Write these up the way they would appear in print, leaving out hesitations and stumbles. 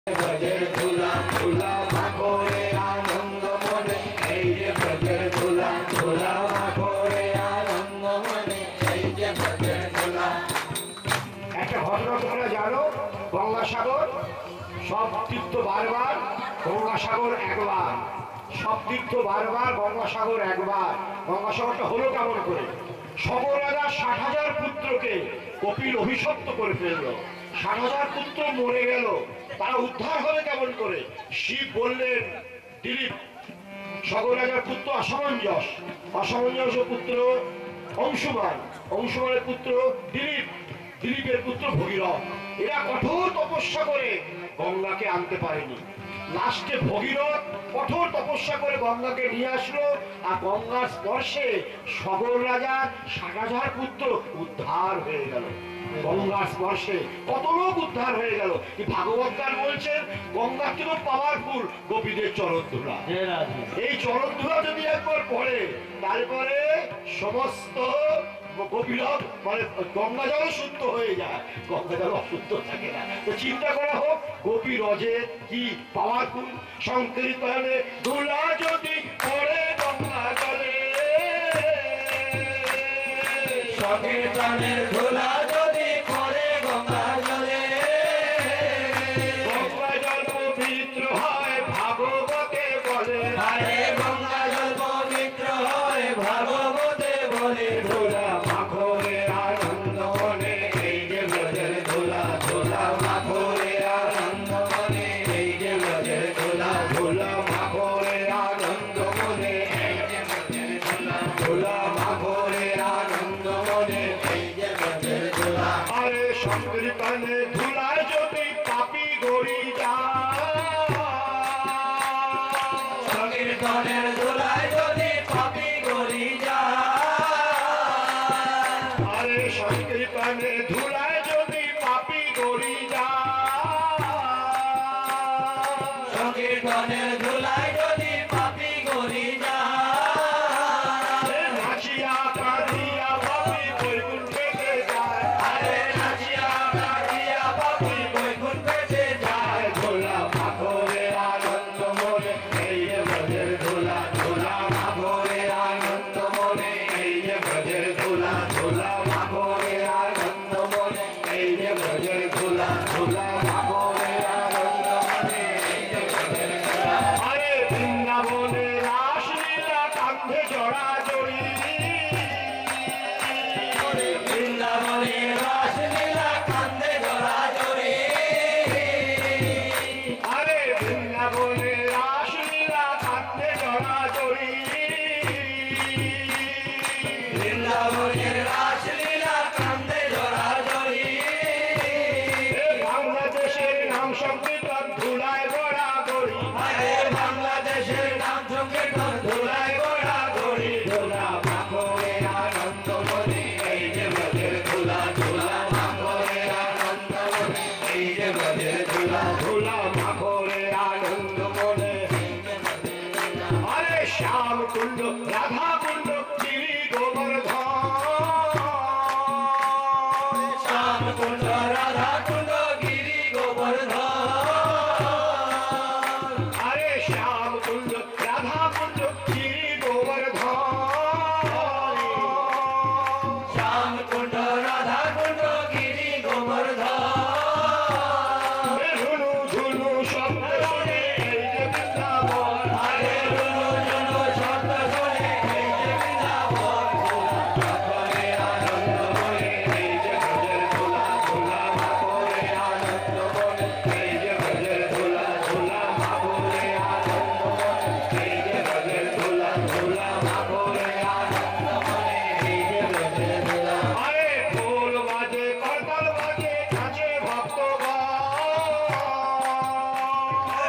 ব্রজের ধুলা ধুলা মাখো রে আনন্দ মনে, এই যে ব্রজের ধুলা ধুলা মাখো রে আনন্দ মনে, এই যে ব্রজের ধুলা। একটা ঘটনা তোমরা জানো, গঙ্গাসাগর সব তীর্থ বারবার, গঙ্গাসাগর একবার, সব তীর্থ বারবার, গঙ্গাসাগর একবার। গঙ্গাসাগরটা হলো কেমন করে? সবর রাজা 60,000 পুত্রকে কপিল অভিশপ্ত করে ফেলল। 60,000 পুত্র মরে গেল, তারা উদ্ধার হবে কেমন করে? শিব বললেন দিলীপ, সবর রাজার পুত্র অসমঞ্জস, অসমঞ্জস পুত্র অংশুমান, অংশুমানের পুত্র দিলীপ, দিলীপের পুত্র ভগীরথ। এরা কঠোর তপস্যা করে গঙ্গাকে আনতে পারেনি। লাস্টে ভগীরথ কঠোর তপস্যা করে গঙ্গাকে নিয়ে আসলো, আর গঙ্গার স্পর্শে সগর রাজার 60,000 পুত্র উদ্ধার হয়ে গেল। গঙ্গার স্পর্শে কত লোক উদ্ধার হয়ে গেল। ভাগবত গান বলছেন গঙ্গার থেকে পাওয়ারফুল গোপীদের চরণ ধুলা। এই চরণ ধুলা যদি একবার পড়ে, তারপরে সমস্ত গোপীরথ মানে গঙ্গা জল শুদ্ধ হয়ে যায়, গঙ্গা জল অশুদ্ধ থাকে না। তো চিন্তা করা হোক গোপী রজে কি পাওয়ারফুল। সংকীর্তনে ধুলা যদি পড়ে গঙ্গা জলে, সংকীর্তনের ধুলা যদি পড়ে গঙ্গা জলে, গঙ্গা জল পবিত্র হয় ভাগবতে বলে, আরে গঙ্গা জল পবিত্র হয় ভাগবতে বলে। ধুলা মাখো রে আনন্দ মনে, এই যে ব্রজের ধুলা ধুলা মাখো রে আনন্দ মনে, এই যে ব্রজের ধুলা ধুলা মাখো রে আনন্দ মনে, এই যে ব্রজের ধুলা ধুলা মাখো রে আনন্দ মনে, এই যে ব্রজের ধুলা। আরে সংকীর্তনে ধুলায় যদি পাপী গড়ি যায়, সংকীর্তনের ধুলায় যদি পাপী গড়ি যায়, আরে সংকীর্তনে ধুলায় যদি পাপী গড়ি যায়, সংকীর্তনের ধুলায় যদি পাপী গড়ি যায়, নাচিয়া কাঁদিয়া পাপী বৈকুণ্ঠে যায়, আরে নাচিয়া কাঁদিয়া পাপী বৈকুণ্ঠে যায়। ধুলা মাখো রে আনন্দ মনে, এই যে ব্রজের ধুলা ধুলা মাখো রে আনন্দ মনে, এই যে ব্রজের ধুলা ধুলা মাখো রে আনন্দ মনে, এই যে ব্রজের ধুলা ধুলা মাখো রে আনন্দ মনে, এই যে ব্রজের ধুলা। আরে বৃন্দাবনে রাসলীলা কান্ধে জড়া জড়ি, বৃন্দাবনে রাসলীলা কান্ধে জড়া জড়ি, আরে বৃন্দাবনে রাসলীলা কান্ধে জড়া জড়ি, বৃন্দাবনের রাসলীলা কান্ধে জড়া জড়ি। বাংলাদেশের নাম সংকীর্তন ধুলায় গড়া গড়ি, আরে বাংলাদেশের নাম সংকীর্তন ধুলায় গড়া গড়ি। ধুলা মাখো রে আনন্দ মনে, এই যে ব্রজের ধুলা ধুলা মাখো রে আনন্দ মনে, এই যে ব্রজের ধুলা ধুলা মাখো রে আনন্দ মনে। আরে শ্যাম কুণ্ড রাধা কুণ্ড গিরি গোবর্ধন, শ্যাম কুণ্ড রাধা কুণ্ড গিরি গোবর্ধন, আরে শ্যাম কুণ্ড রাধা কুণ্ড গিরি গোবর্ধন, শ্যাম কুণ্ড রাধা কুণ্ড গিরি গোবর্ধন। ঝুনু ঝুনু শব্দ শুনে এই যে বৃন্দাবন, আরে ঝুনু ঝুনু শব্দ শুনে এই যে বৃন্দাবন। মাখো রে আনন্দ মনে, এই যে ব্রজের ধুলা ধুলা মাখো রে আনন্দ মনে, এই যে ব্রজের ধুলা ধুলা মাখো রে আনন্দ মনে, এই যে ব্রজের ধুলা ধুলা মাখো রে আনন্দ মনে, এই যে ব্রজের ধুলা। আরে ঢোল বাজে করতাল বাজে নাচে ভক্তগণ,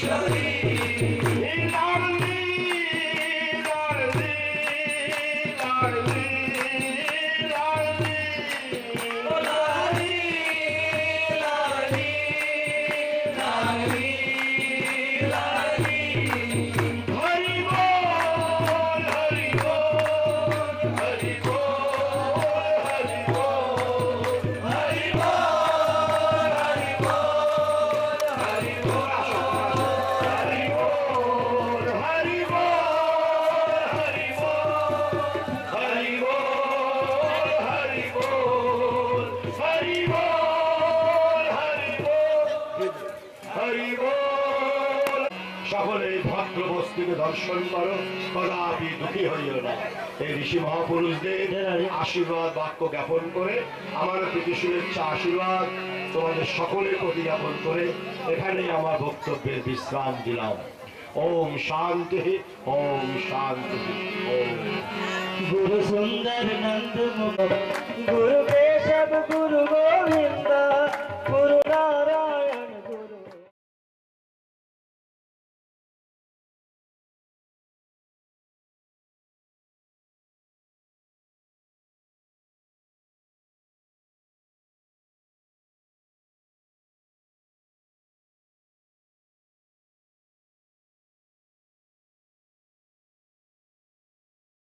সকলে ভদ্র বস্তুকে দর্শন করো, কদাপি দুঃখী হইও না। এই ঋষি মহাপুরুষদের আশীর্বাদ বাক্য জ্ঞাপন করে, আমার প্রীতি শুভেচ্ছা আশীর্বাদ তোমাদের সকলের প্রতি জ্ঞাপন করে এখানে আমার বক্তব্যের বিশ্রাম দিলাম। ওম শান্তি, ওম শান্তি, ওম। गुरु सुंदर नंद मुख गुरु केशव गुरु